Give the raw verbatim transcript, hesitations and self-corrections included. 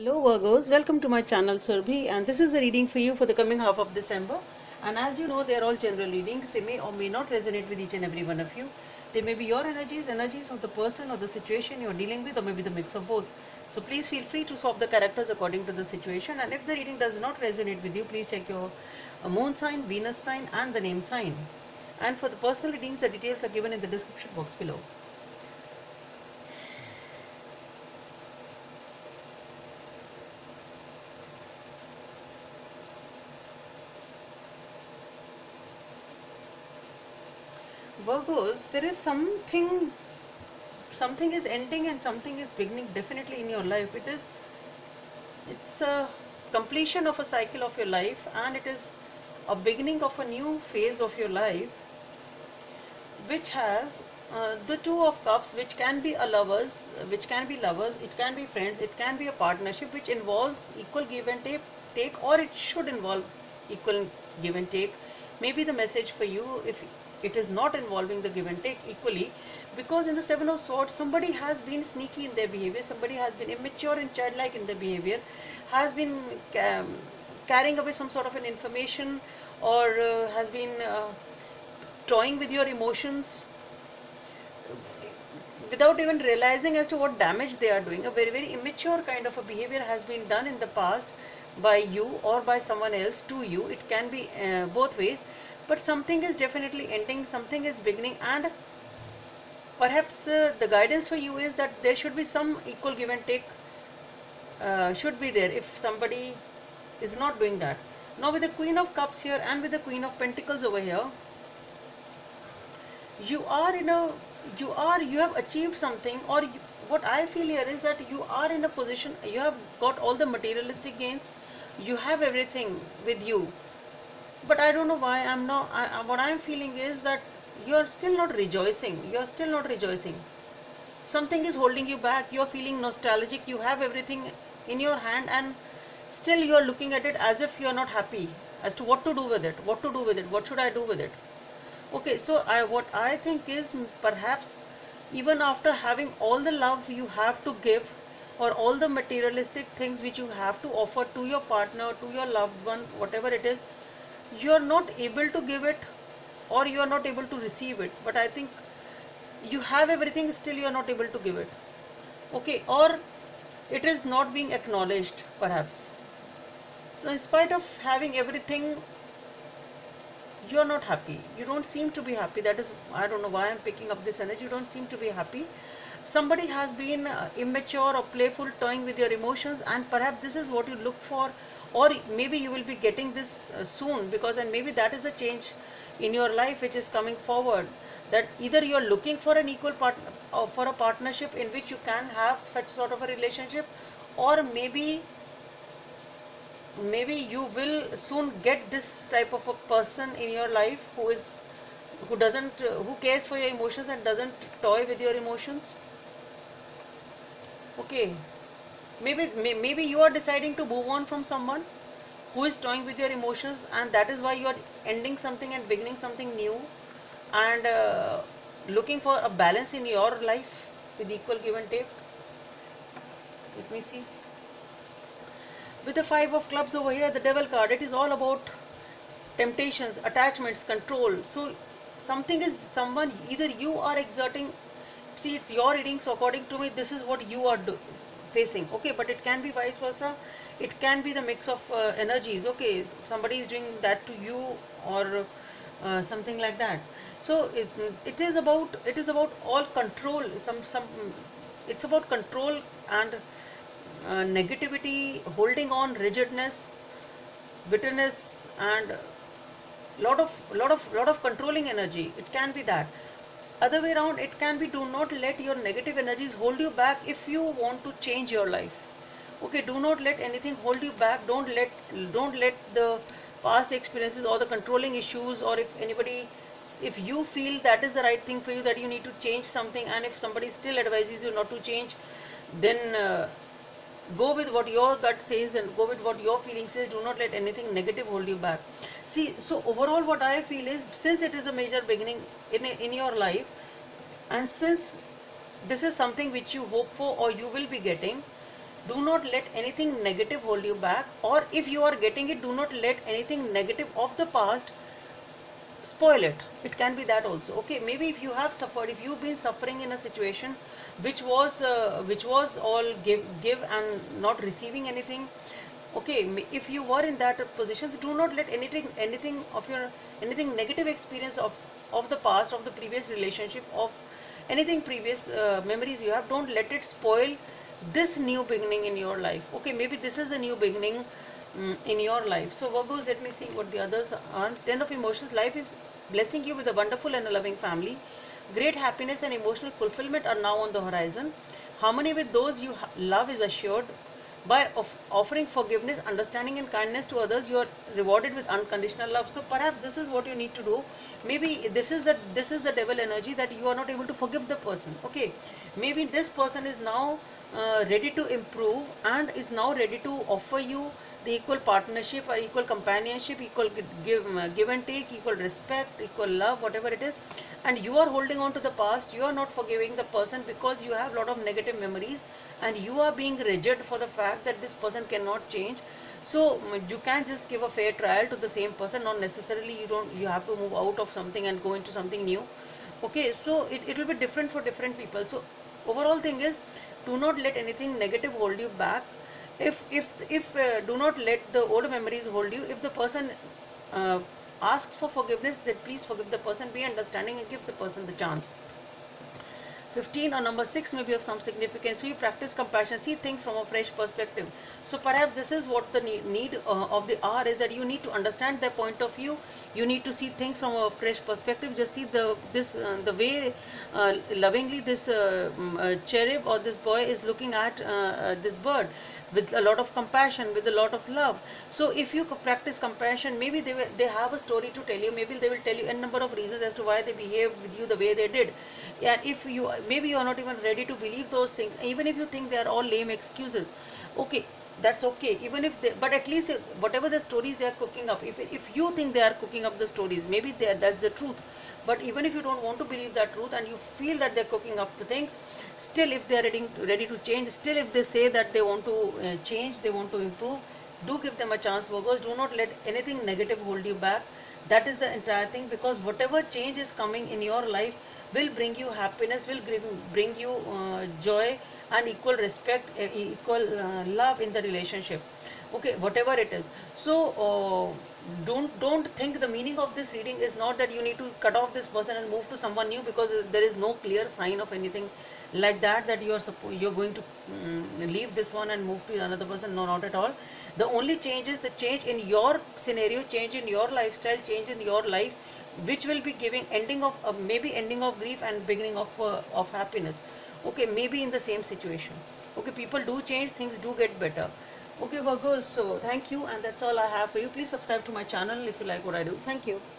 Hello Virgos, welcome to my channel Surbhi, and this is the reading for you for the coming half of December. And as you know, they are all general readings. They may or may not resonate with each and every one of you. They may be your energies, energies of the person or the situation you are dealing with, or maybe the mix of both. So please feel free to swap the characters according to the situation, and if the reading does not resonate with you, please check your uh, moon sign, Venus sign and the name sign. And for the personal readings, the details are given in the description box below. Virgos, there is something, something is ending and something is beginning definitely in your life. It is, it's a completion of a cycle of your life, and it is a beginning of a new phase of your life, which has uh, the Two of Cups, which can be a lovers, which can be lovers, it can be friends, it can be a partnership which involves equal give and take, take or it should involve equal give and take. Maybe the message for you, if it is not involving the give and take equally, because in the Seven of Swords, somebody has been sneaky in their behavior, somebody has been immature and childlike in their behavior, has been um, carrying away some sort of an information, or uh, has been uh, toying with your emotions without even realizing as to what damage they are doing. A very very immature kind of a behavior has been done in the past by you or by someone else to you. It can be uh, both ways, but something is definitely ending, something is beginning, and perhaps uh, the guidance for you is that there should be some equal give and take uh, should be there if somebody is not doing that. Now with the Queen of Cups here and with the Queen of Pentacles over here, you are in a you are you have achieved something, or you, what I feel here is that you are in a position, you have got all the materialistic gains, you have everything with you, but I don't know why I'm not I, what I'm feeling is that you are still not rejoicing. You are still not rejoicing. Something is holding you back. You are feeling nostalgic. You have everything in your hand, and still you are looking at it as if you are not happy as to what to do with it. What to do with it? What should I do with it? Okay, so I what I think is, perhaps even after having all the love you have to give, or all the materialistic things which you have to offer to your partner, to your loved one, whatever it is, you are not able to give it, or you are not able to receive it. But I think you have everything, still you are not able to give it. Okay, or it is not being acknowledged perhaps. So in spite of having everything, you are not happy. You don't seem to be happy. That is, I don't know why I'm picking up this energy. You don't seem to be happy. Somebody has been uh, immature or playful, toying with your emotions, and perhaps this is what you look for, or maybe you will be getting this uh, soon, because and maybe that is a change in your life which is coming forward, that either you are looking for an equal part uh, for a partnership in which you can have such sort of a relationship, or maybe maybe you will soon get this type of a person in your life who is who doesn't uh, who cares for your emotions and doesn't toy with your emotions. Okay, maybe may, maybe you are deciding to move on from someone who is toying with your emotions, and that is why you are ending something and beginning something new, and uh, looking for a balance in your life with equal give and take. Let me see. With the Five of Clubs over here, the Devil card, it is all about temptations, attachments, control. So something is, someone, either you are exerting, see, it's your reading, so according to me this is what you are do, facing. Okay, but it can be vice versa. It can be the mix of uh, energies. Okay, somebody is doing that to you, or uh, something like that. So it, it is about it is about all control. Some some it's about control and uh, negativity, holding on, rigidness, bitterness, and lot of lot of lot of controlling energy. It can be that. Other way around, it can be, do not let your negative energies hold you back if you want to change your life. Okay, do not let anything hold you back. Don't let don't let the past experiences or the controlling issues, or if anybody, if you feel that is the right thing for you, that you need to change something, and if somebody still advises you not to change, then uh, go with what your gut says and go with what your feeling says. Do not let anything negative hold you back. See, so overall what I feel is, since it is a major beginning in, in your life, and since this is something which you hope for or you will be getting, Do not let anything negative hold you back, or if you are getting it, do not let anything negative of the past spoil it. It can be that also. Okay, maybe if you have suffered, if you've been suffering in a situation which was uh, which was all give give and not receiving anything. Okay, if you were in that position, do not let anything anything of your anything negative experience of of the past, of the previous relationship, of anything previous uh, memories you have, don't let it spoil this new beginning in your life. Okay, maybe this is a new beginning mm, in your life. So Virgos, let me see what the others are. Ten of emotions. Life is blessing you with a wonderful and a loving family. Great happiness and emotional fulfillment are now on the horizon. Harmony with those you love is assured. By of offering forgiveness, understanding and kindness to others, you are rewarded with unconditional love. So perhaps this is what you need to do. Maybe this is the this is the devil energy, that you are not able to forgive the person. Okay, maybe this person is now uh, ready to improve and is now ready to offer you the equal partnership or equal companionship, equal give give and take, equal respect, equal love, whatever it is. And you are holding on to the past, you are not forgiving the person because you have a lot of negative memories, and you are being rigid for the fact that this person cannot change. So you can just give a fair trial to the same person, not necessarily you don't you have to move out of something and go into something new. Okay, so it, it will be different for different people. So overall thing is, do not let anything negative hold you back. If if if uh, do not let the old memories hold you. If the person uh, asks for forgiveness, then please forgive the person, be understanding and give the person the chance. fifteen or number six may be of some significance. We practice compassion, see things from a fresh perspective. So perhaps this is what the need uh, of the hour is, that you need to understand their point of view. You need to see things from a fresh perspective. Just see the this uh, the way uh, lovingly this uh, uh, cherub or this boy is looking at uh, uh, this bird, with a lot of compassion, with a lot of love. So if you practice compassion, maybe they will, they have a story to tell you. Maybe they will tell you a number of reasons as to why they behaved with you the way they did. And if you maybe you are not even ready to believe those things, even if you think they are all lame excuses, okay, that's okay. Even if they, but at least whatever the stories they are cooking up, if if you think they are cooking up the stories, maybe they are, that's the truth. But even if you don't want to believe that truth and you feel that they're cooking up the things, still if they are ready, ready to change, still if they say that they want to uh, change, they want to improve, do give them a chance, Virgos. Do not let anything negative hold you back. That is the entire thing, because whatever change is coming in your life will bring you happiness, will bring you uh, joy and equal respect, uh, equal uh, love in the relationship. Okay, whatever it is. So uh, don't don't think the meaning of this reading is not that you need to cut off this person and move to someone new, because there is no clear sign of anything like that, that you are suppo- you're going to um, leave this one and move to another person. No, not at all. The only change is the change in your scenario, change in your lifestyle, change in your life, which will be giving ending of uh, maybe ending of grief and beginning of uh, of happiness. Okay, maybe in the same situation. Okay, people do change, things do get better. Okay, Virgos, so thank you, and that's all I have for you. Please subscribe to my channel if you like what I do. Thank you.